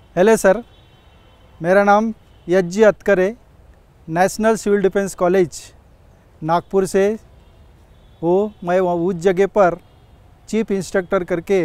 Hello sir, मेरा नाम यज्जी अतकर है। National civil defence college Nagpur से हो। मैं उस जगह पर चीफ इंस्ट्रक्टर करके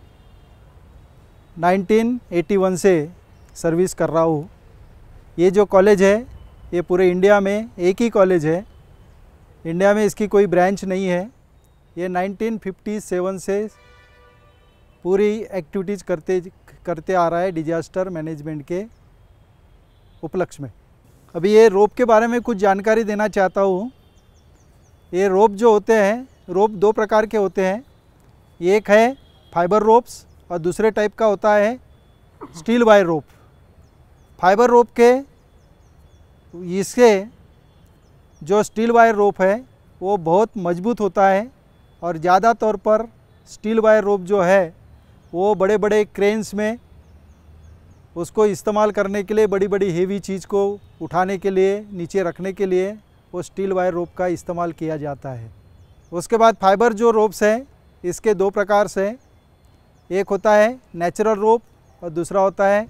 1981 से सर्विस कर रहा हूँ। ये जो कॉलेज है ये पूरे इंडिया में एक ही कॉलेज है। इंडिया में इसकी कोई ब्रांच नहीं है। ये 1957 से पूरी एक्टिविटीज़ करते आ रहा है डिजास्टर मैनेजमेंट के उपलक्ष्य में। अभी ये रोप के बारे में कुछ जानकारी देना चाहता हूँ। ये रोप जो होते हैं, रोप दो प्रकार के होते हैं। एक है फाइबर रोप्स और दूसरे टाइप का होता है steel wire rope. Fibre rope के इसके जो स्टील वायर रोप है वो बहुत मजबूत होता है और ज़्यादा तौर पर स्टील वायर रोप जो है वो बड़े बड़े क्रेन्स में उसको इस्तेमाल करने के लिए, बड़ी बड़ी हेवी चीज़ को उठाने के लिए, नीचे रखने के लिए वो स्टील वायर रोप का इस्तेमाल किया जाता है। उसके बाद फाइबर जो रोप्स हैं इसके दो प्रकार से, एक होता है नेचुरल रोप और दूसरा होता है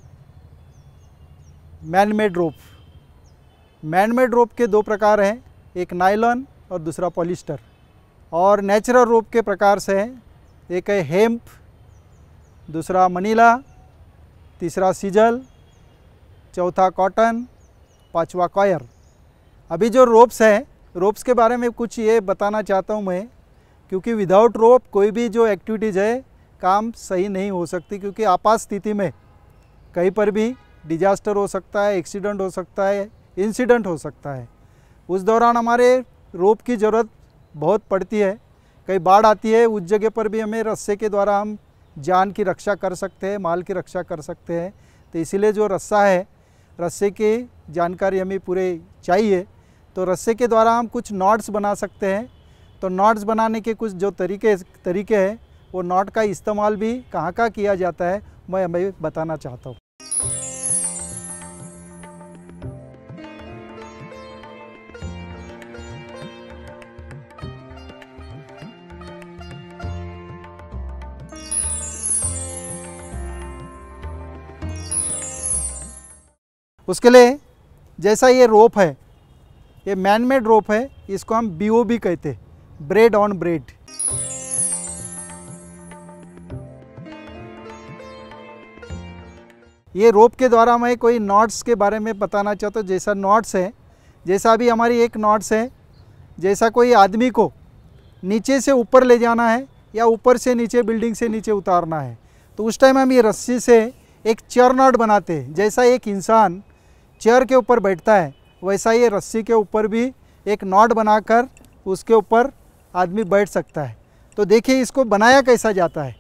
man made rope. Man made rope के दो प्रकार हैं, एक नायलॉन और दूसरा पॉलिस्टर। और नेचुरल रोप के प्रकार से एक है हेम्प, दूसरा मनीला, तीसरा सीजल, चौथा कॉटन, पांचवा कॉयर। अभी जो रोप्स हैं, रोप्स के बारे में कुछ ये बताना चाहता हूँ मैं, क्योंकि विदाउट रोप कोई भी जो एक्टिविटीज़ है काम सही नहीं हो सकती। क्योंकि आपात स्थिति में कहीं पर भी डिजास्टर हो सकता है, एक्सीडेंट हो सकता है, इंसिडेंट हो सकता है। उस दौरान हमारे रोप की ज़रूरत बहुत पड़ती है। कहीं बाढ़ आती है, उस जगह पर भी हमें रस्से के द्वारा हम जान की रक्षा कर सकते हैं, माल की रक्षा कर सकते हैं। तो इसीलिए जो रस्सा है, रस्से की जानकारी हमें पूरे चाहिए। तो रस्से के द्वारा हम कुछ नॉट्स बना सकते हैं। तो नॉट्स बनाने के कुछ जो तरीके हैं वो नॉट का इस्तेमाल भी कहाँ किया जाता है मैं हमें बताना चाहता हूँ। उसके लिए जैसा ये रोप है, ये मैन मेड रोप है, इसको हम BOB कहते हैं, ब्रेड ऑन ब्रेड। ये रोप के द्वारा मैं कोई नॉट्स के बारे में बताना चाहता हूँ। जैसा नॉट्स है, जैसा अभी हमारी एक नॉट्स है, जैसा कोई आदमी को नीचे से ऊपर ले जाना है या ऊपर से नीचे, बिल्डिंग से नीचे उतारना है, तो उस टाइम हम ये रस्सी से एक चेयर नॉट बनाते हैं। जैसा एक इंसान चेयर के ऊपर बैठता है वैसा ये रस्सी के ऊपर भी एक नॉट बनाकर उसके ऊपर आदमी बैठ सकता है। तो देखिए इसको बनाया कैसा जाता है।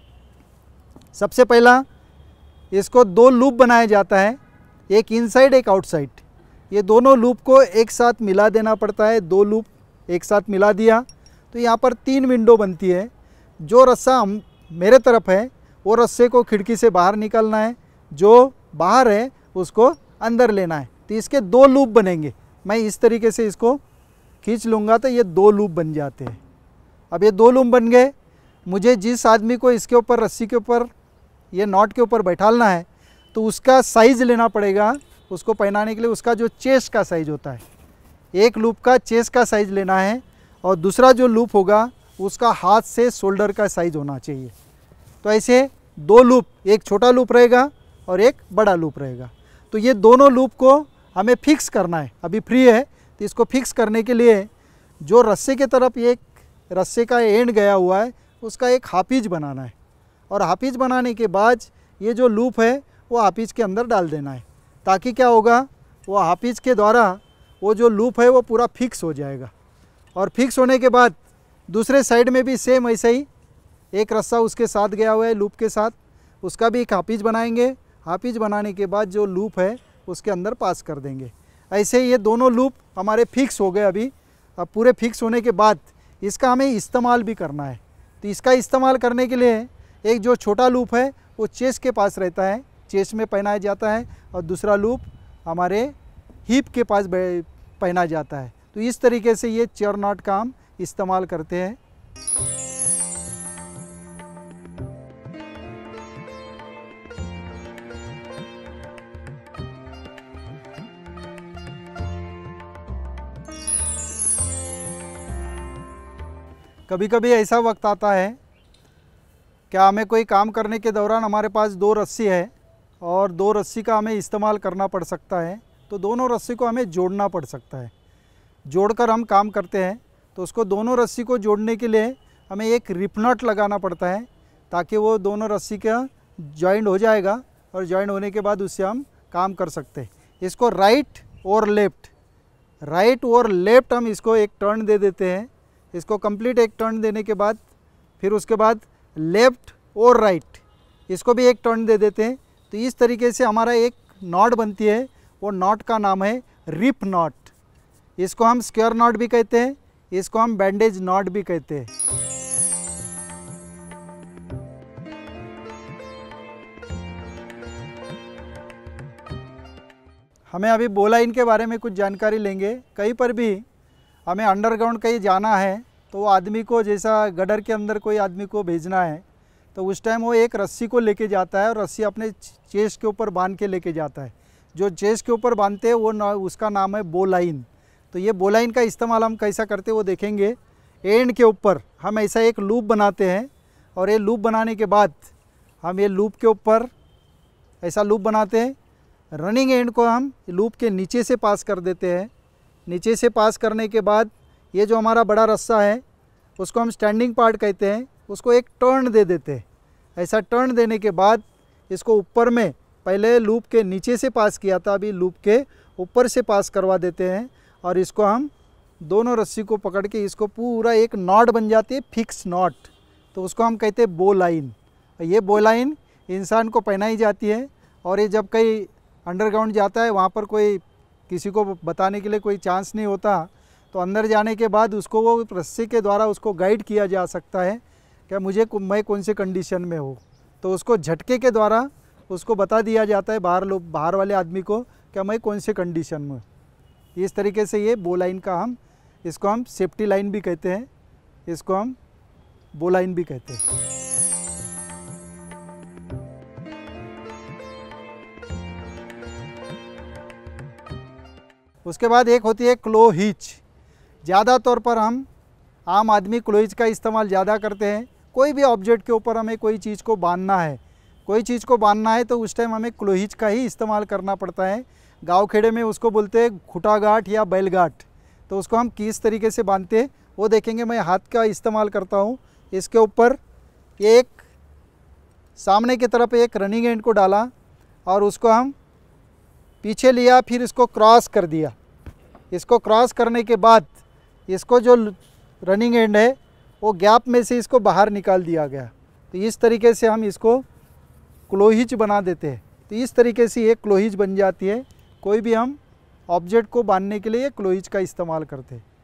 सबसे पहला इसको दो लूप बनाया जाता है, एक इनसाइड एक आउटसाइड। ये दोनों लूप को एक साथ मिला देना पड़ता है। दो लूप एक साथ मिला दिया तो यहाँ पर 3 विंडो बनती है। जो रस्सा मेरे तरफ है वो रस्से को खिड़की से बाहर निकालना है, जो बाहर है उसको अंदर लेना है। तो इसके 2 लूप बनेंगे। मैं इस तरीके से इसको खींच लूँगा तो ये 2 लूप बन जाते हैं। अब ये 2 लूप बन गए। मुझे जिस आदमी को इसके ऊपर, रस्सी के ऊपर, ये नॉट के ऊपर बैठालना है तो उसका साइज़ लेना पड़ेगा। उसको पहनाने के लिए उसका जो चेस्ट का साइज़ होता है, एक लूप का चेस्ट का साइज़ लेना है और दूसरा जो लूप होगा उसका हाथ से शोल्डर का साइज़ होना चाहिए। तो ऐसे 2 लूप, एक छोटा लूप रहेगा और एक बड़ा लूप रहेगा। तो ये दोनों लूप को हमें फिक्स करना है। अभी फ्री है तो इसको फिक्स करने के लिए जो रस्से के तरफ एक रस्से का एंड गया हुआ है उसका एक हाफिज बनाना है। और हाफिज बनाने के बाद ये जो लूप है वो हाफिज के अंदर डाल देना है, ताकि क्या होगा, वो हाफिज के द्वारा वो जो लूप है वो पूरा फिक्स हो जाएगा। और फिक्स होने के बाद दूसरे साइड में भी सेम ऐसा ही एक रस्सा उसके साथ गया हुआ है लूप के साथ, उसका भी एक हाफिज बनाएंगे। हाफिज बनाने के बाद जो लूप है उसके अंदर पास कर देंगे। ऐसे ये दोनों लूप हमारे फिक्स हो गए। अभी अब पूरे फिक्स होने के बाद इसका हमें इस्तेमाल भी करना है। तो इसका इस्तेमाल करने के लिए एक जो छोटा लूप है वो चेस्ट के पास रहता है, चेस्ट में पहनाया जाता है, और दूसरा लूप हमारे हिप के पास पहना जाता है। तो इस तरीके से ये चेयर नॉट का हम इस्तेमाल करते हैं। कभी कभी ऐसा वक्त आता है क्या हमें कोई काम करने के दौरान हमारे पास 2 रस्सी है और 2 रस्सी का हमें इस्तेमाल करना पड़ सकता है, तो दोनों रस्सी को हमें जोड़ना पड़ सकता है। जोड़कर हम काम करते हैं, तो उसको दोनों रस्सी को जोड़ने के लिए हमें एक रिप नॉट लगाना पड़ता है ताकि वो दोनों रस्सी का जॉइंट हो जाएगा और जॉइंट होने के बाद उससे हम काम कर सकते हैं। इसको राइट और लेफ़्ट हम इसको एक टर्न दे देते हैं। इसको कंप्लीट एक टर्न देने के बाद फिर उसके बाद लेफ़्ट और राइट इसको भी एक टर्न दे देते हैं। तो इस तरीके से हमारा एक नॉट बनती है, वो नॉट का नाम है रिप नॉट। इसको हम स्क्वायर नॉट भी कहते हैं, इसको हम बैंडेज नॉट भी कहते हैं। हमें अभी बोलाइन के बारे में कुछ जानकारी लेंगे। कहीं पर भी हमें अंडरग्राउंड कहीं जाना है तो वो आदमी को, जैसा गडर के अंदर कोई आदमी को भेजना है तो उस टाइम वो एक रस्सी को लेके जाता है और रस्सी अपने चेस्ट के ऊपर बांध के लेके जाता है। जो चेस्ट के ऊपर बांधते हैं वो उसका नाम है बोलाइन। तो ये बोलाइन का इस्तेमाल हम कैसा करते हैं वो देखेंगे। एंड के ऊपर हम ऐसा एक लूप बनाते हैं और ये लूप बनाने के बाद हम ये लूप के ऊपर ऐसा लूप बनाते हैं। रनिंग एंड को हम लूप के नीचे से पास कर देते हैं। नीचे से पास करने के बाद ये जो हमारा बड़ा रस्सा है उसको हम स्टैंडिंग पार्ट कहते हैं, उसको एक टर्न दे देते हैं। ऐसा टर्न देने के बाद इसको ऊपर में, पहले लूप के नीचे से पास किया था, अभी लूप के ऊपर से पास करवा देते हैं और इसको हम दोनों रस्सी को पकड़ के इसको पूरा एक नॉट बन जाती है, फिक्स नॉट। तो उसको हम कहते हैं बो लाइन। ये बो लाइन इंसान को पहनाई जाती है और ये जब कहीं अंडरग्राउंड जाता है वहाँ पर कोई किसी को बताने के लिए कोई चांस नहीं होता, तो अंदर जाने के बाद उसको वो रस्सी के द्वारा उसको गाइड किया जा सकता है कि मैं कौन से कंडीशन में हूँ। तो उसको झटके के द्वारा उसको बता दिया जाता है बाहर वाले आदमी को कि मैं कौन से कंडीशन में हूँ। इस तरीके से ये बो लाइन का इसको हम सेफ्टी लाइन भी कहते हैं, इसको हम बो लाइन भी कहते हैं। उसके बाद एक होती है क्लो हिच। ज़्यादा तौर पर हम आम आदमी क्लो हिच का इस्तेमाल ज़्यादा करते हैं। कोई भी ऑब्जेक्ट के ऊपर हमें कोई चीज़ को बांधना है तो उस टाइम हमें क्लो हिच का ही इस्तेमाल करना पड़ता है। गांव खेड़े में उसको बोलते हैं खुटा गांठ या बैल गांठ। तो उसको हम किस तरीके से बांधते हैं वो देखेंगे। मैं हाथ का इस्तेमाल करता हूँ। इसके ऊपर एक सामने की तरफ एक रनिंग एंड को डाला और उसको हम पीछे लिया, फिर इसको क्रॉस कर दिया। इसको क्रॉस करने के बाद इसको जो रनिंग एंड है वो गैप में से इसको बाहर निकाल दिया गया। तो इस तरीके से हम इसको क्लो हिच बना देते हैं। तो इस तरीके से ये क्लो हिच बन जाती है। कोई भी हम ऑब्जेक्ट को बांधने के लिए क्लो हिच का इस्तेमाल करते हैं।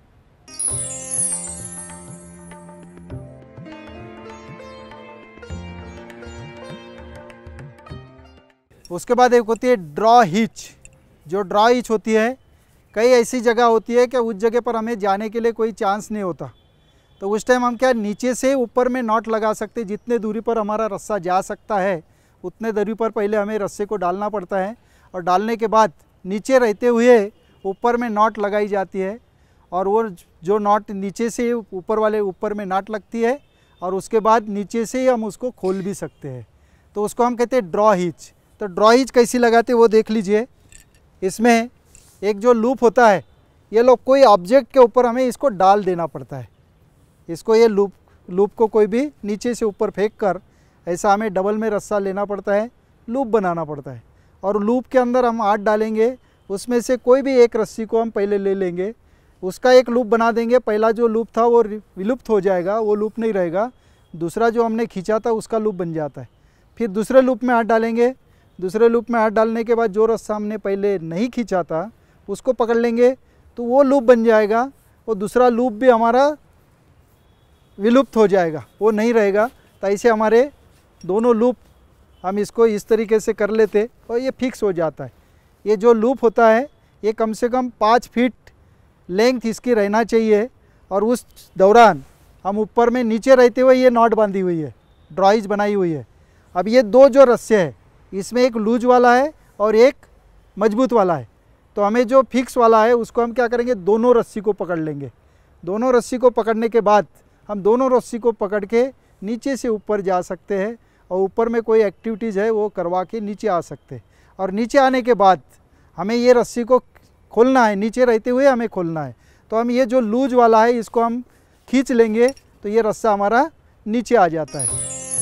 उसके बाद एक होती है ड्रॉ हिच। जो ड्रॉ हिच होती है, कई ऐसी जगह होती है कि उस जगह पर हमें जाने के लिए कोई चांस नहीं होता, तो उस टाइम हम क्या नीचे से ऊपर में नॉट लगा सकते। जितने दूरी पर हमारा रस्सा जा सकता है उतने दूरी पर पहले हमें रस्से को डालना पड़ता है और डालने के बाद नीचे रहते हुए ऊपर में नॉट लगाई जाती है और वो जो नॉट नीचे से ऊपर में नॉट लगती है और उसके बाद नीचे से ही हम उसको खोल भी सकते हैं। तो उसको हम कहते हैं ड्रॉ हिच। तो ड्रॉ हिच कैसी लगाते वो देख लीजिए। इसमें एक जो लूप होता है, ये लोग कोई ऑब्जेक्ट के ऊपर हमें इसको डाल देना पड़ता है। इसको ये लूप को कोई भी नीचे से ऊपर फेंक कर ऐसा हमें डबल में रस्सा लेना पड़ता है, लूप बनाना पड़ता है और लूप के अंदर हम हाथ डालेंगे। उसमें से कोई भी एक रस्सी को हम पहले ले लेंगे, उसका एक लूप बना देंगे। पहला जो लूप था वो विलुप्त हो जाएगा, वो लूप नहीं रहेगा। दूसरा जो हमने खींचा था उसका लूप बन जाता है। फिर दूसरे लूप में हाथ डालेंगे। दूसरे लूप में हाथ डालने के बाद जो रस्सा हमने पहले नहीं खींचा था उसको पकड़ लेंगे तो वो लूप बन जाएगा। वो दूसरा लूप भी हमारा विलुप्त हो जाएगा, वो नहीं रहेगा। तो ऐसे हमारे दोनों लूप हम इसको इस तरीके से कर लेते और ये फिक्स हो जाता है। ये जो लूप होता है ये कम से कम 5 फीट लेंथ इसकी रहना चाहिए और उस दौरान हम ऊपर में नीचे रहते हुए ये नॉट बांधी हुई है, ड्रॉ हिच बनाई हुई है। अब ये दो जो रस्से हैं इसमें एक लूज वाला है और एक मजबूत वाला है। तो हमें जो फिक्स वाला है उसको हम क्या करेंगे, दोनों रस्सी को पकड़ लेंगे। दोनों रस्सी को पकड़ने के बाद हम दोनों रस्सी को पकड़ के नीचे से ऊपर जा सकते हैं और ऊपर में कोई एक्टिविटीज़ है वो करवा के नीचे आ सकते हैं। और नीचे आने के बाद हमें ये रस्सी को खोलना है, नीचे रहते हुए हमें खोलना है। तो हम ये जो लूज वाला है इसको हम खींच लेंगे तो ये रस्सा हमारा नीचे आ जाता है।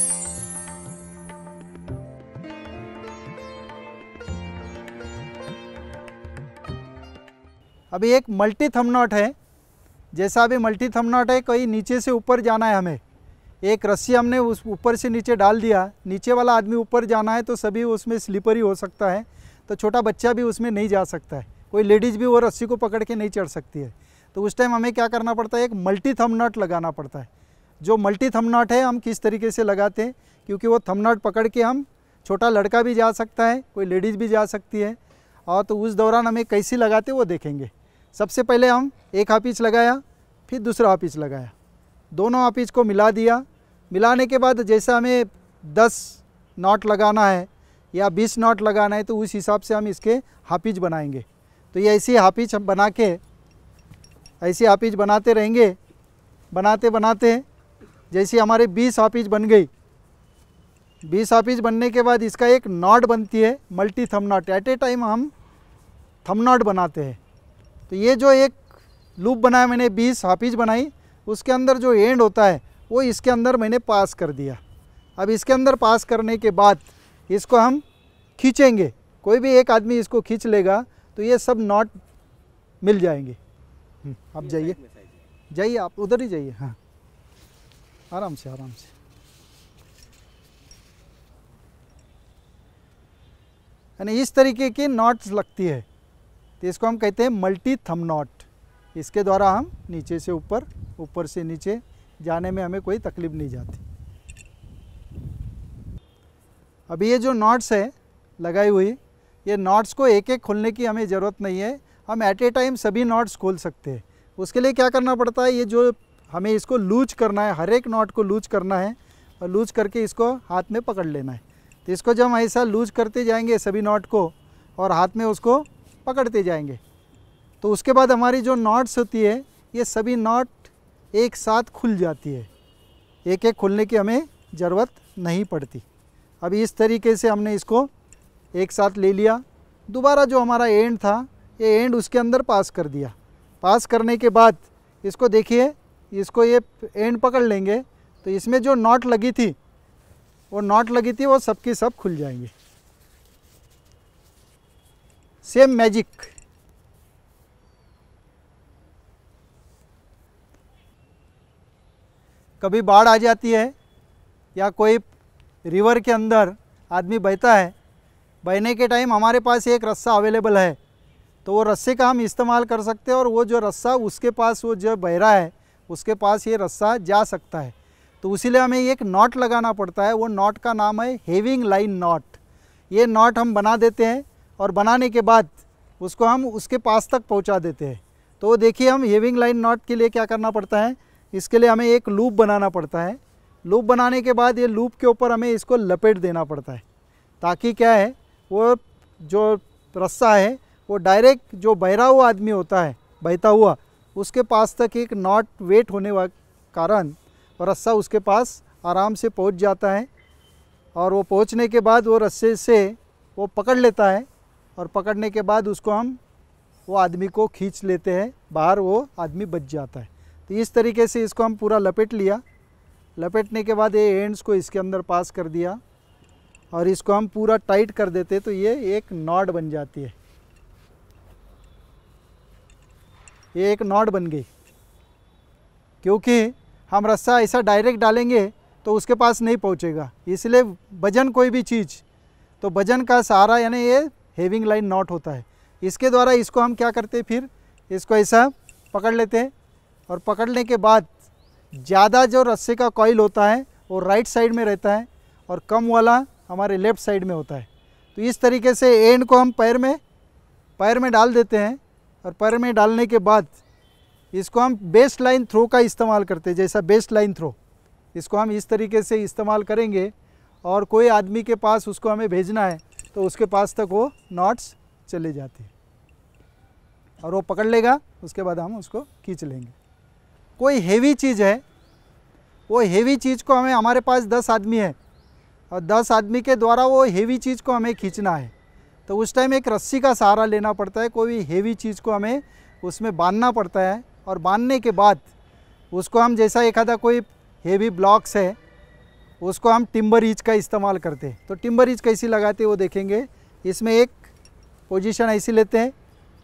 अभी एक मल्टी थंब नॉट है। जैसा अभी मल्टी थंब नॉट है, कोई नीचे से ऊपर जाना है, हमें एक रस्सी हमने उस ऊपर से नीचे डाल दिया, नीचे वाला आदमी ऊपर जाना है तो सभी उसमें स्लिपरी हो सकता है, तो छोटा बच्चा भी उसमें नहीं जा सकता है, कोई लेडीज़ भी वो रस्सी को पकड़ के नहीं चढ़ सकती है। तो उस टाइम हमें क्या करना पड़ता है, एक मल्टी थंब नॉट लगाना पड़ता है। जो मल्टी थंब नॉट है हम किस तरीके से लगाते हैं, क्योंकि वो थंब नॉट पकड़ के हम छोटा लड़का भी जा सकता है, कोई लेडीज़ भी जा सकती है, और तो उस दौरान हमें कैसे लगाते वो देखेंगे। सबसे पहले हम एक हाफिज लगाया, फिर दूसरा हाफिज लगाया, दोनों हाफिज को मिला दिया। मिलाने के बाद जैसा हमें 10 नॉट लगाना है या 20 नॉट लगाना है तो उस हिसाब से हम इसके हाफिज बनाएंगे। तो ये ऐसी हाफिज हम बना के ऐसी हाफिज बनाते रहेंगे, बनाते बनाते जैसे हमारे 20 हाफिज बन गई। 20 हाफिज बनने के बाद इसका एक नॉट बनती है, multi thumb knot. At a time हम थंब नॉट बनाते हैं। तो ये जो एक लूप बनाया मैंने, 20 हाफिज बनाई, उसके अंदर जो एंड होता है वो इसके अंदर मैंने पास कर दिया। अब इसके अंदर पास करने के बाद इसको हम खींचेंगे, कोई भी एक आदमी इसको खींच लेगा तो ये सब नॉट मिल जाएंगे। आप जाइए जाइए, आप उधर ही जाइए। हाँ, आराम से आराम से। यानी इस तरीके की नॉट्स लगती है, तो इसको हम कहते हैं मल्टी थंब नॉट। इसके द्वारा हम नीचे से ऊपर, ऊपर से नीचे जाने में हमें कोई तकलीफ नहीं जाती। अभी ये जो नॉट्स है लगाई हुई, ये नॉट्स को एक एक खोलने की हमें ज़रूरत नहीं है, हम एट ए टाइम सभी नॉट्स खोल सकते हैं। उसके लिए क्या करना पड़ता है, ये जो हमें इसको लूज करना है, हर एक नॉट को लूज करना है और लूज करके इसको हाथ में पकड़ लेना है। तो इसको जब हम ऐसा लूज करते जाएंगे सभी नॉट को और हाथ में उसको पकड़ते जाएंगे, तो उसके बाद हमारी जो नॉट्स होती है ये सभी नॉट एक साथ खुल जाती है, एक एक खोलने की हमें ज़रूरत नहीं पड़ती। अभी इस तरीके से हमने इसको एक साथ ले लिया। दोबारा जो हमारा एंड था ये एंड उसके अंदर पास कर दिया। पास करने के बाद इसको देखिए, इसको ये एंड पकड़ लेंगे तो इसमें जो नॉट लगी थी वो सब की सब खुल जाएंगे। Same magic. कभी बाढ़ आ जाती है या कोई रिवर के अंदर आदमी बहता है, बहने के टाइम हमारे पास एक रस्सा अवेलेबल है तो वो रस्से का हम इस्तेमाल कर सकते हैं, और वो जो रस्सा उसके पास, वो जो बह रहा है उसके पास ये रस्सा जा सकता है। तो इसीलिए हमें एक नॉट लगाना पड़ता है। वो नॉट का नाम है हेविंग लाइन नॉट। ये नॉट हम बना देते हैं और बनाने के बाद उसको हम उसके पास तक पहुंचा देते हैं। तो देखिए, हम हेविंग लाइन नॉट के लिए क्या करना पड़ता है, इसके लिए हमें एक लूप बनाना पड़ता है। लूप बनाने के बाद ये लूप के ऊपर हमें इसको लपेट देना पड़ता है, ताकि क्या है, वो जो रस्सा है वो डायरेक्ट जो बहरा हुआ आदमी होता है, बहता हुआ, उसके पास तक एक नॉट वेट होने के कारण रस्सा उसके पास आराम से पहुंच जाता है। और वो पहुंचने के बाद वो रस्से से वो पकड़ लेता है, और पकड़ने के बाद उसको हम वो आदमी को खींच लेते हैं बाहर, वो आदमी बच जाता है। तो इस तरीके से इसको हम पूरा लपेट लिया। लपेटने के बाद ये एंड्स को इसके अंदर पास कर दिया और इसको हम पूरा टाइट कर देते, तो ये एक नॉट बन जाती है। ये एक नॉट बन गई, क्योंकि हम रस्सा ऐसा डायरेक्ट डालेंगे तो उसके पास नहीं पहुंचेगा। इसलिए वजन, कोई भी चीज़, तो वजन का सहारा यानी ये हेविंग लाइन नॉट होता है। इसके द्वारा इसको हम क्या करते हैं, फिर इसको ऐसा पकड़ लेते हैं, और पकड़ने के बाद ज़्यादा जो रस्से का कॉइल होता है वो राइट साइड में रहता है और कम वाला हमारे लेफ़्ट साइड में होता है। तो इस तरीके से एंड को हम पैर में डाल देते हैं, और पैर में डालने के बाद इसको हम बेस्ट लाइन थ्रो का इस्तेमाल करते हैं। जैसा बेस्ट लाइन थ्रो, इसको हम इस तरीके से इस्तेमाल करेंगे, और कोई आदमी के पास उसको हमें भेजना है तो उसके पास तक वो नॉट्स चले जाते हैं और वो पकड़ लेगा। उसके बाद हम उसको खींच लेंगे। कोई हेवी चीज़ है वो हेवी चीज़ को हमें, हमारे पास 10 आदमी है और 10 आदमी के द्वारा वो हेवी चीज़ को हमें खींचना है, तो उस टाइम एक रस्सी का सहारा लेना पड़ता है। कोई हेवी चीज़ को हमें उसमें बांधना पड़ता है और बांधने के बाद उसको हम, जैसा एक आधा कोई हेवी ब्लॉक्स है उसको हम टिम्बर ईच का इस्तेमाल करते हैं। तो टिम्बर ईच कैसी लगाते हैं वो देखेंगे। इसमें एक पोजीशन ऐसी लेते हैं,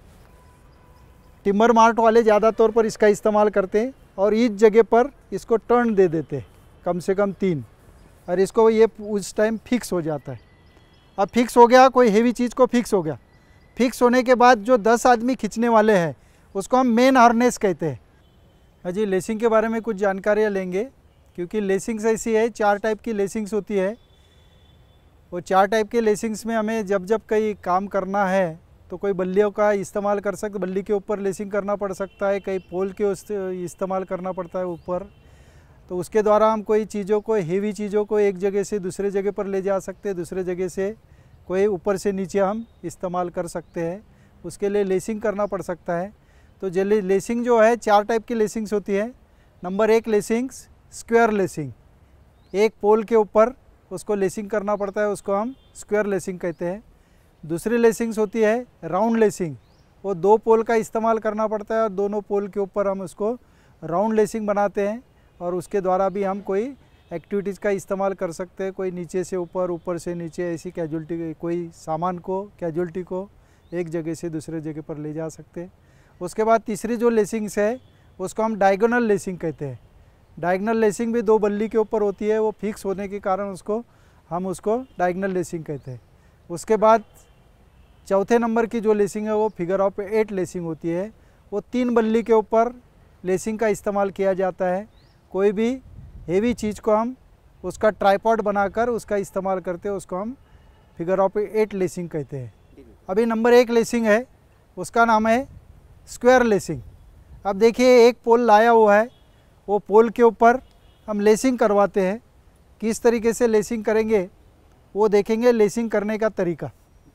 टिम्बर मार्ट वाले ज़्यादा तौर पर इसका इस्तेमाल करते हैं, और इस जगह पर इसको टर्न दे देते हैं कम से कम 3, और इसको ये उस टाइम फिक्स हो जाता है। अब फिक्स हो गया, कोई हेवी चीज़ को फिक्स हो गया। फिक्स होने के बाद जो 10 आदमी खींचने वाले हैं उसको हम मेन हार्नेस कहते हैं। अजी लेसिंग के बारे में कुछ जानकारियाँ लेंगे, क्योंकि लेसिंग्स ऐसी है, 4 टाइप की लेसिंग्स होती है। वो 4 टाइप के लेसिंग्स में हमें जब जब कहीं काम करना है तो कोई बल्लियों का इस्तेमाल कर सकते, बल्ली के ऊपर लेसिंग करना पड़ सकता है, कई पोल के इस्तेमाल करना पड़ता है ऊपर। तो उसके द्वारा हम कोई चीज़ों को, हेवी चीज़ों को एक जगह से दूसरे जगह पर ले जा सकते हैं, दूसरे जगह से कोई ऊपर से नीचे हम इस्तेमाल कर सकते हैं, उसके लिए लेसिंग करना पड़ सकता है। तो लेसिंग जो है 4 टाइप की लेसिंग्स होती है। नंबर 1 लेसिंग्स स्क्वायर लेसिंग, एक पोल के ऊपर उसको लेसिंग करना पड़ता है, उसको हम स्क्वायर लेसिंग कहते हैं। दूसरी लेसिंग्स होती है राउंड लेसिंग, वो 2 पोल का इस्तेमाल करना पड़ता है और दोनों पोल के ऊपर हम उसको राउंड लेसिंग बनाते हैं, और उसके द्वारा भी हम कोई एक्टिविटीज़ का इस्तेमाल कर सकते हैं, कोई नीचे से ऊपर, ऊपर से नीचे, ऐसी कैजुअलिटी, कोई सामान को, कैजुअलिटी को एक जगह से दूसरे जगह पर ले जा सकते हैं। उसके बाद तीसरी जो लेसिंग्स है उसको हम डायगोनल लेसिंग कहते हैं। डायगोनल लेसिंग भी 2 बल्ली के ऊपर होती है, वो फिक्स होने के कारण उसको डायगोनल लेसिंग कहते हैं। उसके बाद चौथे नंबर की जो लेसिंग है वो फिगर ऑफ 8 लेसिंग होती है। वो 3 बल्ली के ऊपर लेसिंग का इस्तेमाल किया जाता है। कोई भी हेवी चीज़ को हम उसका ट्राइपॉड बनाकर उसका इस्तेमाल करते हैं, उसको हम फिगर ऑफ 8 लेसिंग कहते हैं। अभी नंबर 1 लेसिंग है, उसका नाम है स्क्वायर लेसिंग। अब देखिए एक पोल लाया हुआ है, वो पोल के ऊपर हम लेसिंग करवाते हैं। किस तरीके से लेसिंग करेंगे वो देखेंगे, लेसिंग करने का तरीका।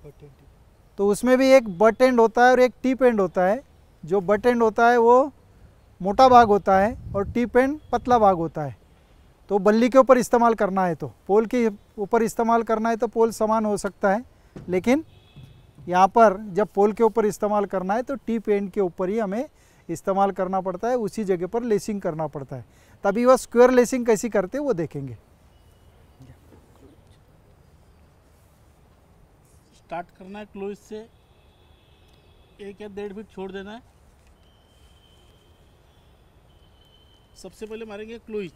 तो उसमें भी एक बट एंड होता है और एक टिप एंड होता है। जो बट एंड होता है वो मोटा भाग होता है और टिप एंड पतला भाग होता है। तो बल्ली के ऊपर इस्तेमाल करना है, तो पोल के ऊपर इस्तेमाल करना है तो पोल समान हो सकता है, लेकिन यहाँ पर जब पोल के ऊपर इस्तेमाल करना है तो टिप एंड के ऊपर ही हमें इस्तेमाल करना पड़ता है, उसी जगह पर लेसिंग करना पड़ता है। तभी वह स्क्वायर लेसिंग कैसी करते हैं वो देखेंगे। स्टार्ट करना है क्लोज से 1 या 1.5 फीट छोड़ देना है। सबसे पहले मारेंगे क्लोज।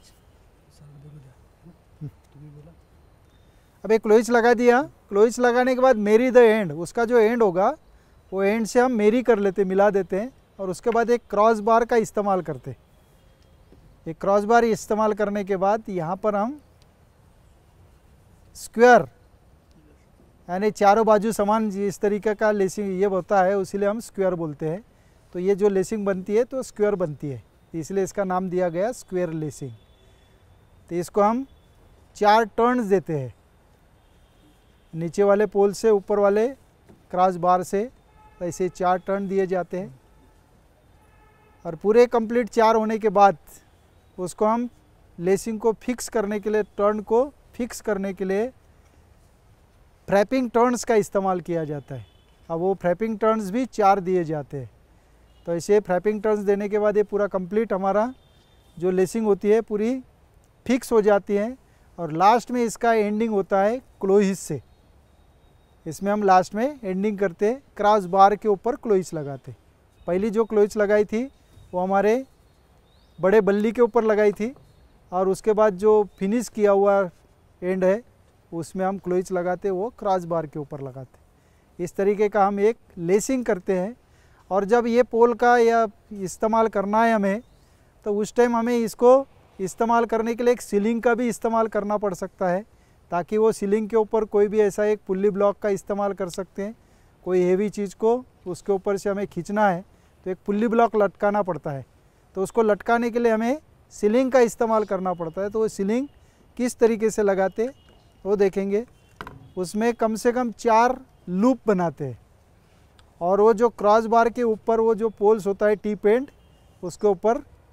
अब एक क्लोज लगा दिया, क्लोज लगाने के बाद मेरी द एंड, उसका जो एंड होगा वो एंड से हम मेरी कर लेते, मिला देते हैं, और उसके बाद एक क्रॉस बार का इस्तेमाल करते। एक क्रॉस बार इस्तेमाल करने के बाद यहाँ पर हम स्क्वायर, यानी चारों बाजू समान इस तरीके का लेसिंग ये होता है, उसीलिए हम स्क्वायर बोलते हैं। तो ये जो लेसिंग बनती है तो स्क्वायर बनती है, इसलिए इसका नाम दिया गया स्क्वायर लेसिंग। तो इसको हम 4 टर्न्स देते हैं, नीचे वाले पोल से ऊपर वाले क्रॉस बार से, ऐसे 4 टर्न दिए जाते हैं। और पूरे कंप्लीट 4 होने के बाद उसको हम लेसिंग को फिक्स करने के लिए, टर्न को फिक्स करने के लिए फ्रैपिंग टर्न्स का इस्तेमाल किया जाता है। अब वो फ्रैपिंग टर्न्स भी 4 दिए जाते हैं। तो ऐसे फ्रैपिंग टर्न्स देने के बाद ये पूरा कंप्लीट हमारा जो लेसिंग होती है पूरी फिक्स हो जाती है, और लास्ट में इसका एंडिंग होता है क्लोइस से। इसमें हम लास्ट में एंडिंग करते, क्रॉस बार के ऊपर क्लोइस लगाते। पहली जो क्लोइस लगाई थी वो हमारे बड़े बल्ली के ऊपर लगाई थी, और उसके बाद जो फिनिश किया हुआ एंड है उसमें हम क्लोइस लगाते, वो क्रॉस बार के ऊपर लगाते। इस तरीके का हम एक लेसिंग करते हैं। और जब ये पोल का या इस्तेमाल करना है हमें, तो उस टाइम हमें इसको इस्तेमाल करने के लिए एक सीलिंग का भी इस्तेमाल करना पड़ सकता है, ताकि वो सीलिंग के ऊपर कोई भी ऐसा एक पुल्ली ब्लॉक का इस्तेमाल कर सकते हैं। कोई हेवी चीज़ को उसके ऊपर से हमें खींचना है तो एक पुल्ली ब्लॉक लटकाना पड़ता है, तो उसको लटकाने के लिए हमें सीलिंग का इस्तेमाल करना पड़ता है। तो वो सीलिंग किस तरीके से लगाते वो देखेंगे। उसमें कम से कम 4 लूप बनाते हैं, और वो जो क्रॉस बार के ऊपर वो जो पोल्स होता है टिप एंड, उसके ऊपर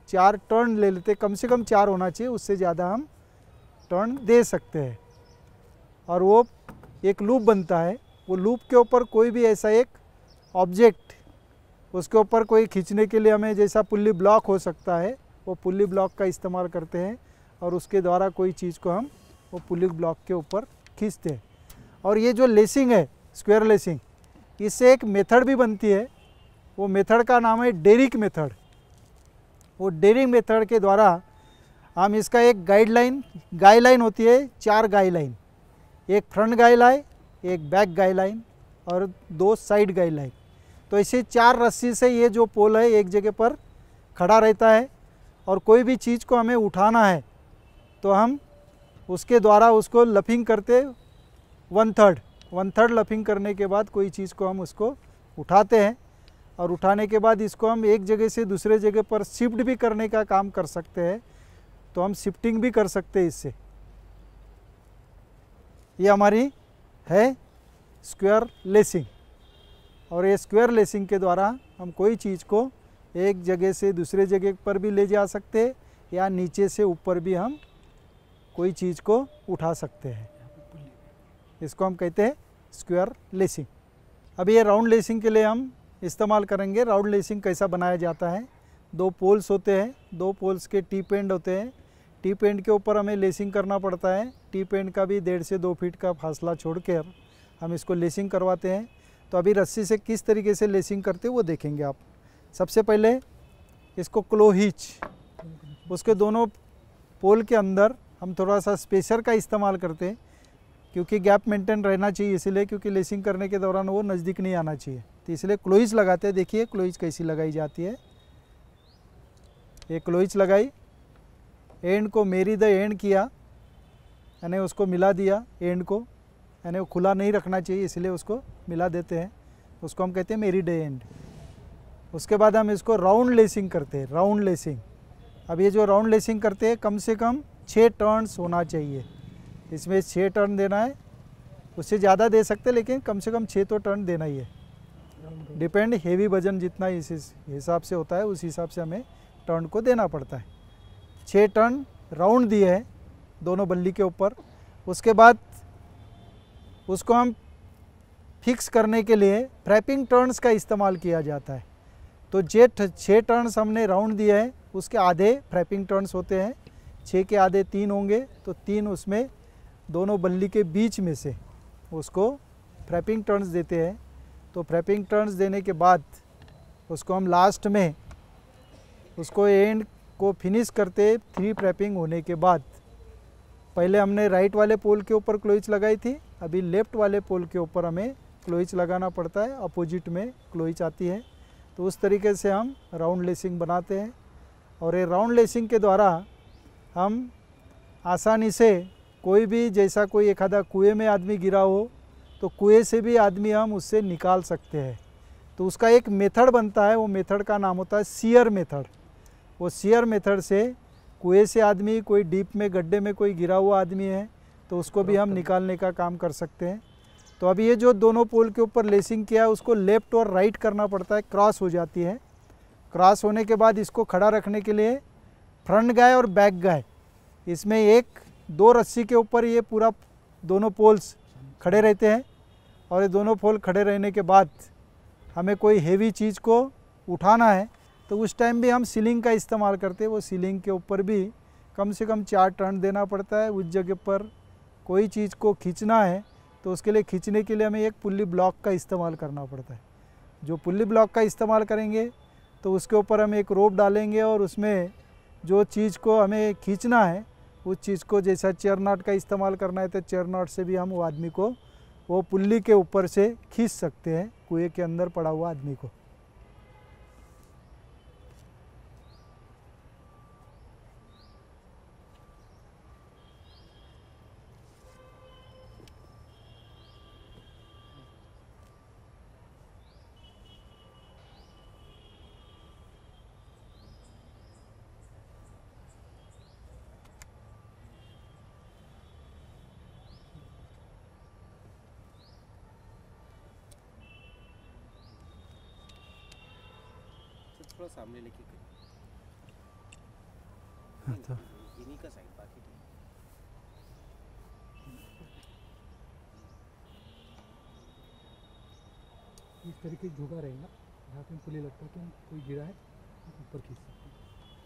4 टर्न ले लेते, कम से कम 4 होना चाहिए, उससे ज़्यादा हम टर्न दे सकते हैं। और वो एक लूप बनता है, वो लूप के ऊपर कोई भी ऐसा एक ऑब्जेक्ट, उसके ऊपर कोई खींचने के लिए हमें जैसा पुल्ली ब्लॉक हो सकता है, वो पुल्ली ब्लॉक का इस्तेमाल करते हैं और उसके द्वारा कोई चीज़ को हम वो पुल्ली ब्लॉक के ऊपर खींचते हैं। और ये जो लेसिंग है, स्क्वायर लेसिंग, इससे एक मेथड भी बनती है, वो मेथड का नाम है डेरिक मेथड। वो डेरिक मेथड के द्वारा हम इसका एक गाइडलाइन होती है, 4 गाइडलाइन, एक फ्रंट गाइडलाइन, एक बैक गाइडलाइन और 2 साइड गाइडलाइन। तो ऐसे 4 रस्सी से ये जो पोल है एक जगह पर खड़ा रहता है और कोई भी चीज़ को हमें उठाना है तो हम उसके द्वारा उसको लफिंग करते 1/3 लफिंग करने के बाद कोई चीज़ को हम उसको उठाते हैं और उठाने के बाद इसको हम एक जगह से दूसरे जगह पर शिफ्ट भी करने का काम कर सकते हैं, तो हम शिफ्टिंग भी कर सकते हैं इससे। ये हमारी है स्क्वायर लेसिंग, और ये स्क्वायर लेसिंग के द्वारा हम कोई चीज़ को एक जगह से दूसरे जगह पर भी ले जा सकते हैं या नीचे से ऊपर भी हम कोई चीज़ को उठा सकते हैं। इसको हम कहते हैं स्क्वायर लेसिंग। अभी ये राउंड लेसिंग के लिए हम इस्तेमाल करेंगे। राउंड लेसिंग कैसा बनाया जाता है, 2 पोल्स होते हैं, 2 पोल्स के टिप एंड होते हैं, टिप एंड के ऊपर हमें लेसिंग करना पड़ता है। टिप एंड का भी 1.5 से 2 फीट का फासला छोड़कर हम इसको लेसिंग करवाते हैं। तो अभी रस्सी से किस तरीके से लेसिंग करते हैं वो देखेंगे आप। सबसे पहले इसको क्लोहीच, उसके दोनों पोल के अंदर हम थोड़ा सा स्पेसर का इस्तेमाल करते हैं, क्योंकि गैप मेंटेन रहना चाहिए, इसीलिए क्योंकि लेसिंग करने के दौरान वो नज़दीक नहीं आना चाहिए, तो इसलिए क्लोईच लगाते हैं। देखिए क्लोईच कैसी लगाई जाती है। ये क्लोईच लगाई, एंड को मेरी द एंड किया, यानी उसको मिला दिया एंड को, यानी वो खुला नहीं रखना चाहिए इसलिए उसको मिला देते हैं, उसको हम कहते हैं मेरी द एंड। उसके बाद हम इसको राउंड लेसिंग करते हैं, राउंड लेसिंग। अब ये जो राउंड लेसिंग करते हैं कम से कम 6 टर्न्स होना चाहिए, इसमें 6 टर्न देना है, उससे ज़्यादा दे सकते हैं लेकिन कम से कम 6 तो टर्न देना ही है। डिपेंड हेवी वजन जितना इस हिसाब से होता है उस हिसाब से हमें टर्न को देना पड़ता है। 6 टर्न राउंड दिए हैं दोनों बल्ली के ऊपर। उसके बाद उसको हम फिक्स करने के लिए फ्रैपिंग टर्न्स का इस्तेमाल किया जाता है। तो जे 6 टर्न्स हमने राउंड दिए हैं, उसके आधे फ्रैपिंग टर्न्स होते हैं, 6 के आधे 3 होंगे, तो 3 उसमें दोनों बल्ली के बीच में से उसको फ्रैपिंग टर्न्स देते हैं। तो फ्रैपिंग टर्न्स देने के बाद उसको हम लास्ट में उसको एंड को फिनिश करते 3 फ्रैपिंग होने के बाद। पहले हमने राइट वाले पोल के ऊपर क्लोईच लगाई थी, अभी लेफ़्ट वाले पोल के ऊपर हमें क्लोईच लगाना पड़ता है, अपोजिट में क्लोईच आती है। तो उस तरीके से हम राउंड लेसिंग बनाते हैं, और ये राउंड लेसिंग के द्वारा हम आसानी से कोई भी, जैसा कोई एक आधा कुएँ में आदमी गिरा हो तो कुएँ से भी आदमी हम उससे निकाल सकते हैं। तो उसका एक मेथड बनता है, वो मेथड का नाम होता है सीयर मेथड। वो सीयर मेथड से कुएँ से आदमी, कोई डीप में गड्ढे में कोई गिरा हुआ आदमी है तो उसको भी हम निकालने का काम कर सकते हैं। तो अभी ये जो दोनों पोल के ऊपर लेसिंग किया है उसको लेफ़्ट और राइट करना पड़ता है, क्रॉस हो जाती है। क्रॉस होने के बाद इसको खड़ा रखने के लिए फ्रंट गाय और बैक गाय, इसमें 1-2 रस्सी के ऊपर ये पूरा दोनों पोल्स खड़े रहते हैं। और ये दोनों पोल खड़े रहने के बाद हमें कोई हेवी चीज़ को उठाना है तो उस टाइम भी हम सीलिंग का इस्तेमाल करते हैं। वो सीलिंग के ऊपर भी कम से कम 4 टर्न देना पड़ता है। उस जगह पर कोई चीज़ को खींचना है तो उसके लिए खींचने के लिए हमें एक पुल्ली ब्लॉक का इस्तेमाल करना पड़ता है। जो पुल्ली ब्लॉक का इस्तेमाल करेंगे तो उसके ऊपर हम एक रोप डालेंगे और उसमें जो चीज़ को हमें खींचना है उस चीज़ को, जैसा चेयर नॉट का इस्तेमाल करना है तो चेयर नॉट से भी हम वो आदमी को वो पुल्ली के ऊपर से खींच सकते हैं, कुएं के अंदर पड़ा हुआ आदमी को। थोड़ा सामने लेके हल्का साइड बाकी ठीक। इस तरीके से झुका रहेगा, यहाँ पे हमको लगता है कि कोई गिरा है, ऊपर खींच सकते हैं।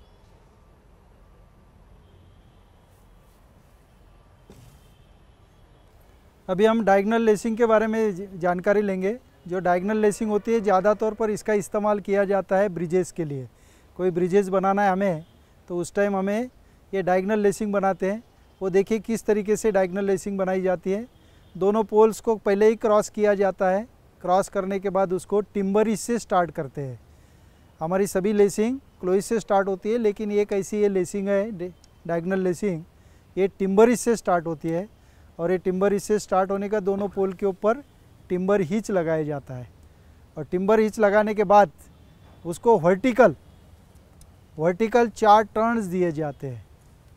अभी हम डायगनल लेसिंग के बारे में जानकारी लेंगे। जो डायगनल लेसिंग होती है ज़्यादा तौर पर इसका इस्तेमाल किया जाता है ब्रिजेस के लिए। कोई ब्रिजेस बनाना है हमें तो उस टाइम हमें ये डायगनल लेसिंग बनाते हैं। वो देखिए किस तरीके से डायगनल लेसिंग बनाई जाती है। दोनों पोल्स को पहले ही क्रॉस किया जाता है, क्रॉस करने के बाद उसको टिम्बर से स्टार्ट करते हैं। हमारी सभी लेसिंग क्लोइज से स्टार्ट होती है, लेकिन एक ऐसी ये लेसिंग है डायगनल लेसिंग, ये टिम्बर से स्टार्ट होती है। और ये टिम्बर से स्टार्ट होने का दोनों पोल के ऊपर टिम्बर हिच लगाया जाता है। और टिम्बर हिच लगाने के बाद उसको वर्टिकल 4 टर्न्स दिए जाते हैं।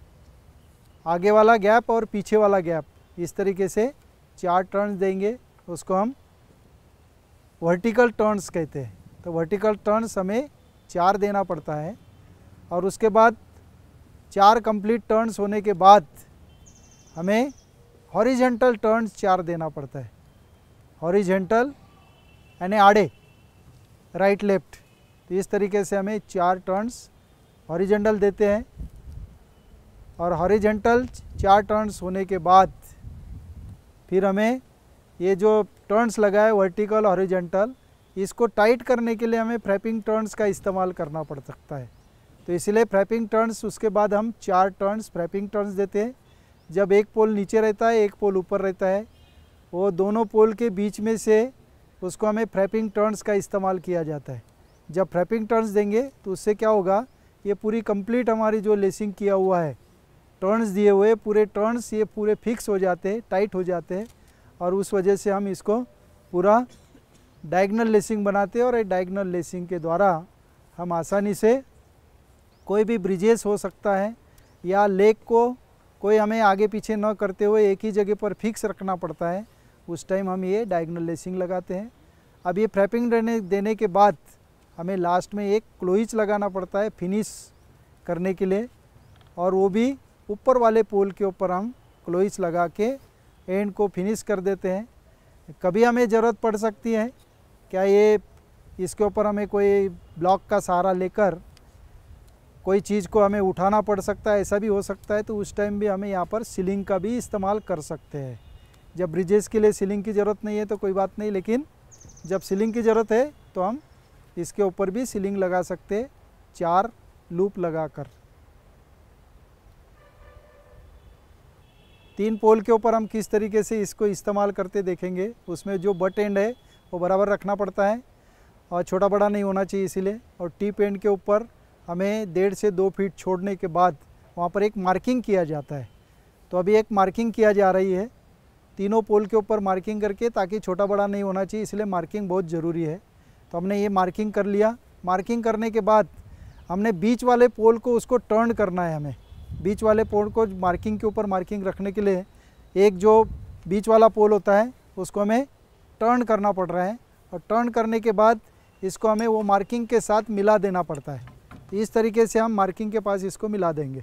आगे वाला गैप और पीछे वाला गैप, इस तरीके से 4 टर्न्स देंगे, उसको हम वर्टिकल टर्न्स कहते हैं। तो वर्टिकल टर्न्स हमें 4 देना पड़ता है। और उसके बाद 4 कंप्लीट टर्न्स होने के बाद हमें हॉरिजेंटल टर्न्स 4 देना पड़ता है। हॉरिजेंटल यानी आड़े, राइट लेफ्ट। तो इस तरीके से हमें 4 टर्न्स हॉरिजेंटल देते हैं। और हॉरिजेंटल 4 टर्न्स होने के बाद फिर हमें ये जो टर्न्स लगा है वर्टिकल हॉरिजेंटल, इसको टाइट करने के लिए हमें फ्रैपिंग टर्न्स का इस्तेमाल करना पड़ सकता है। तो इसलिए फ्रैपिंग टर्न्स, उसके बाद हम 4 टर्न्स फ्रैपिंग टर्न्स देते हैं। जब एक पोल नीचे रहता है, एक पोल ऊपर रहता है, वो दोनों पोल के बीच में से उसको हमें फ्रैपिंग टर्न्स का इस्तेमाल किया जाता है। जब फ्रैपिंग टर्न्स देंगे तो उससे क्या होगा, ये पूरी कंप्लीट हमारी जो लेसिंग किया हुआ है, टर्न्स दिए हुए पूरे टर्न्स ये पूरे फिक्स हो जाते हैं, टाइट हो जाते हैं। और उस वजह से हम इसको पूरा डायगनल लेसिंग बनाते हैं। और ये डायगनल लेसिंग के द्वारा हम आसानी से कोई भी ब्रिजेस हो सकता है या लेक को कोई हमें आगे पीछे न करते हुए एक ही जगह पर फिक्स रखना पड़ता है, उस टाइम हम ये डायगनल लेसिंग लगाते हैं। अब ये फ्रैपिंग देने के बाद हमें लास्ट में एक क्लोइच लगाना पड़ता है फिनिश करने के लिए। और वो भी ऊपर वाले पोल के ऊपर हम क्लोइच लगा के एंड को फिनिश कर देते हैं। कभी हमें ज़रूरत पड़ सकती है क्या ये इसके ऊपर हमें कोई ब्लॉक का सहारा लेकर कोई चीज़ को हमें उठाना पड़ सकता है, ऐसा भी हो सकता है। तो उस टाइम भी हमें यहाँ पर सीलिंग का भी इस्तेमाल कर सकते हैं। जब ब्रिजेस के लिए सीलिंग की ज़रूरत नहीं है तो कोई बात नहीं, लेकिन जब सीलिंग की ज़रूरत है तो हम इसके ऊपर भी सीलिंग लगा सकते हैं 4 लूप लगाकर। 3 पोल के ऊपर हम किस तरीके से इसको इस्तेमाल करते देखेंगे। उसमें जो बट एंड है वो बराबर रखना पड़ता है और छोटा बड़ा नहीं होना चाहिए इसीलिए। और टिप एंड के ऊपर हमें 1.5 से 2 फीट छोड़ने के बाद वहाँ पर एक मार्किंग किया जाता है। तो अभी एक मार्किंग किया जा रही है, तीनों पोल के ऊपर मार्किंग करके, ताकि छोटा बड़ा नहीं होना चाहिए, इसलिए मार्किंग बहुत ज़रूरी है। तो हमने ये मार्किंग कर लिया। मार्किंग करने के बाद हमने बीच वाले पोल को उसको टर्न करना है। हमें बीच वाले पोल को मार्किंग के ऊपर मार्किंग रखने के लिए एक जो बीच वाला पोल होता है उसको हमें टर्न करना पड़ रहा है। और टर्न करने के बाद इसको हमें वो मार्किंग के साथ मिला देना पड़ता है। तो इस तरीके से हम मार्किंग के पास इसको मिला देंगे।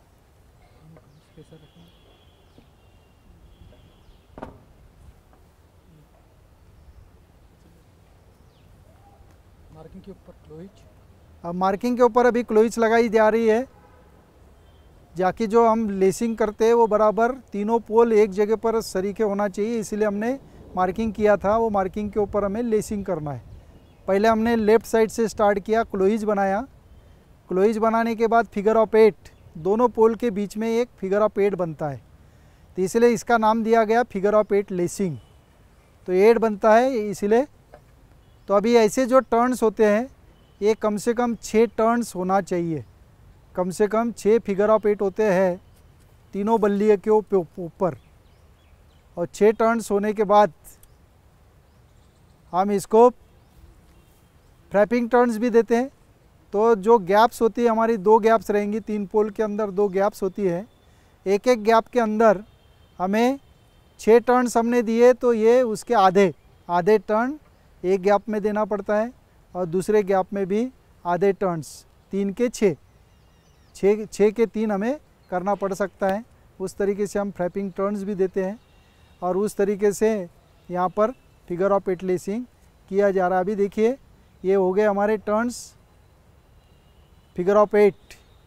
मार्किंग के ऊपर क्लोइच, अब मार्किंग के ऊपर अभी क्लोइच लगाई जा रही है, जाकि जो हम लेसिंग करते हैं वो बराबर तीनों पोल एक जगह पर सरीखे होना चाहिए, इसलिए हमने मार्किंग किया था। वो मार्किंग के ऊपर हमें लेसिंग करना है। पहले हमने लेफ़्ट साइड से स्टार्ट किया, क्लोइच बनाया। क्लोइच बनाने के बाद फिगर ऑफ 8, दोनों पोल के बीच में एक फिगर ऑफ 8 बनता है, तो इसलिए इसका नाम दिया गया फिगर ऑफ 8 लेसिंग। तो 8 बनता है इसलिए। तो अभी ऐसे जो टर्न्स होते हैं ये कम से कम 6 टर्न्स होना चाहिए। कम से कम 6 फिगर ऑफ 8 होते हैं तीनों बल्लियों के ऊपर। और 6 टर्न्स होने के बाद हम इसको फ्रैपिंग टर्न्स भी देते हैं। तो जो गैप्स होती है हमारी 2 गैप्स रहेंगी, 3 पोल के अंदर 2 गैप्स होती है। एक एक गैप के अंदर हमें 6 टर्न्स हमने दिए, तो ये उसके आधे टर्न एक गैप में देना पड़ता है और दूसरे गैप में भी आधे टर्न्स, 3 के 6 के 3 हमें करना पड़ सकता है। उस तरीके से हम फ्रैपिंग टर्न्स भी देते हैं और उस तरीके से यहाँ पर फिगर ऑफ 8 लेसिंग किया जा रहा है। अभी देखिए ये हो गए हमारे टर्न्स फिगर ऑफ 8।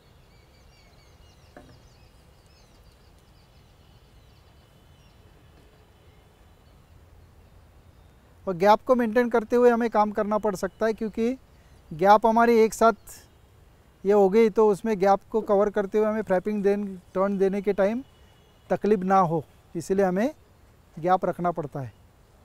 और गैप को मेंटेन करते हुए हमें काम करना पड़ सकता है, क्योंकि गैप हमारी एक साथ ये हो गई तो उसमें गैप को कवर करते हुए हमें फ्रैपिंग टर्न देने के टाइम तकलीफ ना हो, इसलिए हमें गैप रखना पड़ता है।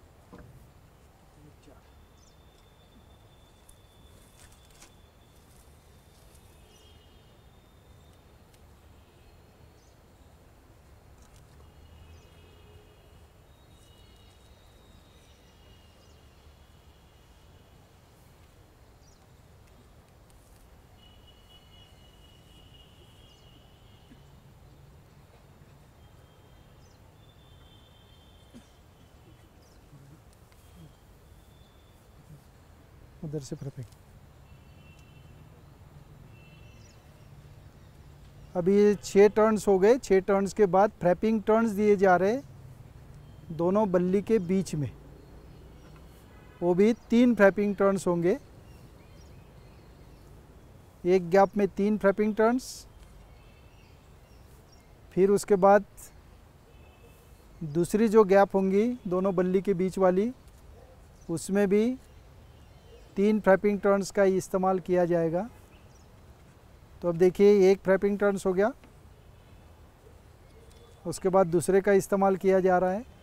उधर से फ्रैपिंग। अभी ये 6 टर्न्स हो गए। 6 टर्न्स के बाद फ्रैपिंग टर्न्स दिए जा रहे हैं दोनों बल्ली के बीच में, वो भी 3 फ्रैपिंग टर्न्स होंगे। एक गैप में 3 फ्रैपिंग टर्न्स, फिर उसके बाद दूसरी जो गैप होंगी दोनों बल्ली के बीच वाली, उसमें भी 3 फ्रैपिंग टर्न्स का इस्तेमाल किया जाएगा। तो अब देखिए एक फ्रैपिंग टर्न्स हो गया, उसके बाद दूसरे का इस्तेमाल किया जा रहा है।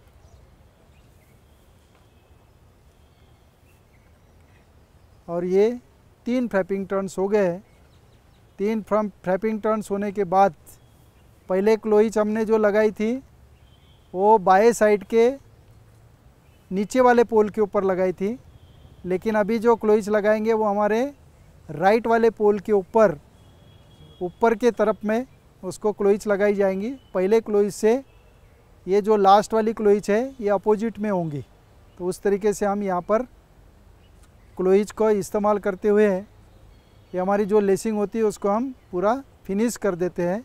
और ये 3 फ्रैपिंग टर्न्स हो गए। 3 फ्रैपिंग टर्न्स होने के बाद पहले क्लोइच हमने जो लगाई थी वो बाएं साइड के नीचे वाले पोल के ऊपर लगाई थी, लेकिन अभी जो क्लोइच लगाएंगे वो हमारे राइट वाले पोल के ऊपर के तरफ में उसको क्लोइच लगाई जाएंगी। पहले क्लोइच से ये जो लास्ट वाली क्लोइच है ये अपोजिट में होंगी। तो उस तरीके से हम यहाँ पर क्लोइच को इस्तेमाल करते हुए ये हमारी जो लेसिंग होती है उसको हम पूरा फिनिश कर देते हैं।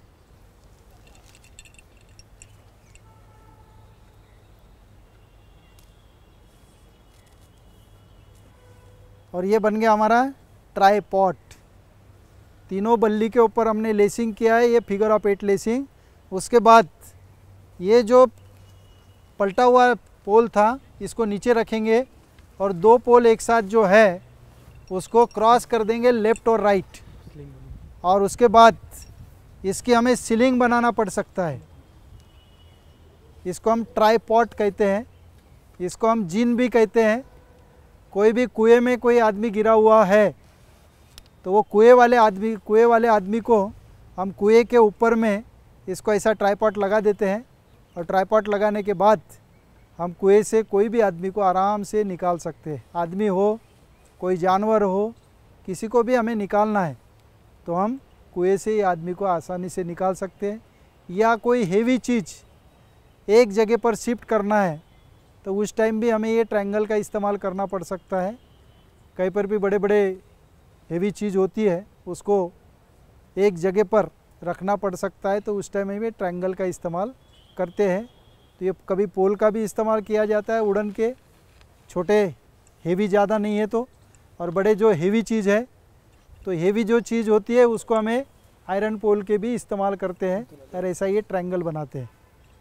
और ये बन गया हमारा ट्राईपॉड। तीनों बल्ली के ऊपर हमने लेसिंग किया है, ये फिगर ऑफ 8 लेसिंग। उसके बाद ये जो पलटा हुआ पोल था इसको नीचे रखेंगे और 2 पोल एक साथ जो है उसको क्रॉस कर देंगे लेफ़्ट और राइट। और उसके बाद इसकी हमें सीलिंग बनाना पड़ सकता है। इसको हम ट्राईपॉड कहते हैं, इसको हम जिन भी कहते हैं। कोई भी कुएं में कोई आदमी गिरा हुआ है तो वो कुएं वाले आदमी को हम कुएं के ऊपर में इसको ऐसा ट्राईपॉड लगा देते हैं। और ट्राईपॉड लगाने के बाद हम कुएं से कोई भी आदमी को आराम से निकाल सकते हैं। आदमी हो, कोई जानवर हो, किसी को भी हमें निकालना है तो हम कुएं से ही आदमी को आसानी से निकाल सकते हैं। या कोई हेवी चीज़ एक जगह पर शिफ्ट करना है तो उस टाइम भी हमें ये ट्रायंगल का इस्तेमाल करना पड़ सकता है। कहीं पर भी बड़े बड़े हेवी चीज़ होती है उसको एक जगह पर रखना पड़ सकता है, तो उस टाइम में भी ट्रायंगल का इस्तेमाल करते हैं। तो ये कभी पोल का भी इस्तेमाल किया जाता है वुडन के, छोटे हेवी ज़्यादा नहीं है तो। और बड़े जो हेवी चीज़ है तो हेवी जो चीज़ होती है उसको हमें आयरन पोल के भी इस्तेमाल करते हैं और ऐसा ये ट्रायंगल बनाते हैं।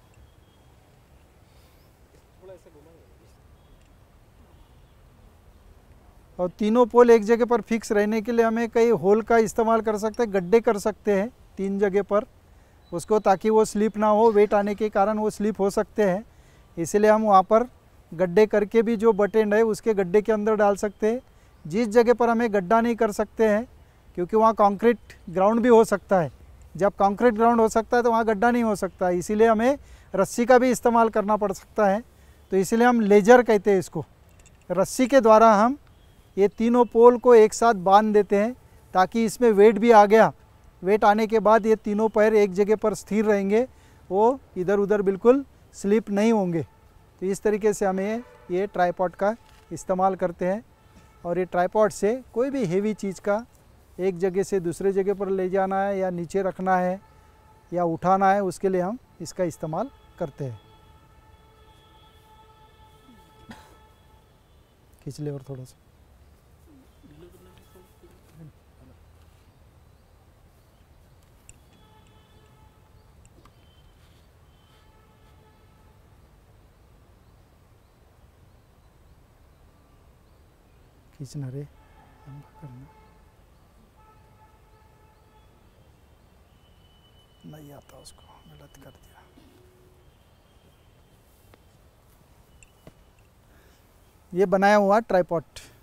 और तीनों पोल एक जगह पर फिक्स रहने के लिए हमें कई होल का इस्तेमाल कर सकते हैं, गड्ढे कर सकते हैं 3 जगह पर उसको, ताकि वो स्लिप ना हो। वेट आने के कारण वो स्लिप हो सकते हैं, इसलिए हम वहाँ पर गड्ढे करके भी जो बट एंड है उसके गड्ढे के अंदर डाल सकते हैं। जिस जगह पर हमें गड्ढा नहीं कर सकते हैं क्योंकि वहाँ कंक्रीट ग्राउंड भी हो सकता है, जब कंक्रीट ग्राउंड हो सकता है तो वहाँ गड्ढा नहीं हो सकता है, इसीलिए हमें रस्सी का भी इस्तेमाल करना पड़ सकता है। तो इसीलिए हम लेजर कहते हैं इसको। रस्सी के द्वारा हम ये तीनों पोल को एक साथ बांध देते हैं ताकि इसमें वेट भी आ गया। वेट आने के बाद ये तीनों पैर एक जगह पर स्थिर रहेंगे, वो इधर उधर बिल्कुल स्लिप नहीं होंगे। तो इस तरीके से हमें ये ट्राईपॉड का इस्तेमाल करते हैं। और ये ट्राईपॉड से कोई भी हेवी चीज़ का एक जगह से दूसरे जगह पर ले जाना है या नीचे रखना है या उठाना है, उसके लिए हम इसका इस्तेमाल करते हैं। खींच ले और थोड़ा सा। खींचना रे, लंबा करना। नहीं आता उसको, गलत कर दिया। ये बनाया हुआ ट्राइपॉड